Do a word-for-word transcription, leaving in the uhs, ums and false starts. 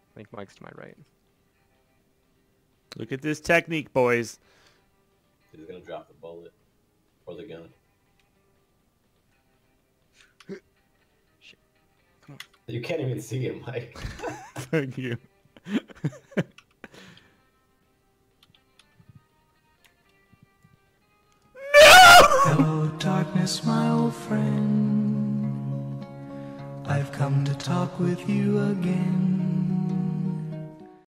I think Mike's to my right. Look at this technique, boys. He's gonna drop the bullet or the gun. Shit. Come on. You can't even see him, Mike. Thank you. Hello, darkness, my old friend. I've come to talk with you again.